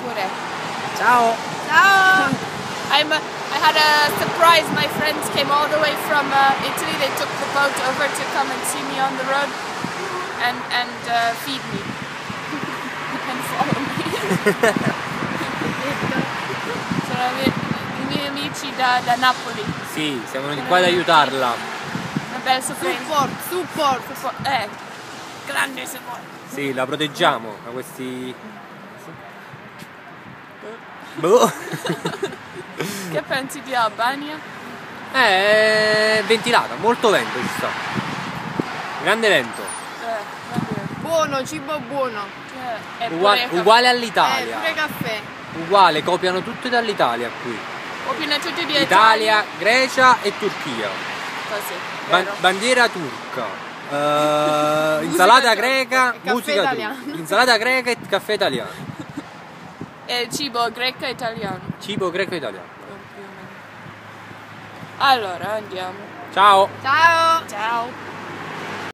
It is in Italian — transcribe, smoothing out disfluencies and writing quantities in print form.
pure. Ciao. Ciao. I had a surprise. My friends came all the way from Italy. They took the boat over to come and see me on the road and feed me and follow me. Sono i miei amici da Napoli. Sì, siamo venuti qua ad aiutarla. Una bella support. Grande support. Sì, la proteggiamo da questi... Boh. Che pensi di Albania? È ventilata, molto vento ci sta. Grande vento. Buono, cibo buono. Uguale all'Italia. Pure caffè. Uguale, copiano tutte dall'Italia qui. Copiano tutti di Italia, Grecia e Turchia. Così. Bandiera turca. Insalata greca, musica turca. Insalata greca e caffè italiano. E cibo greco e italiano. Cibo greco e italiano. Allora andiamo. Ciao. Ciao. Ciao.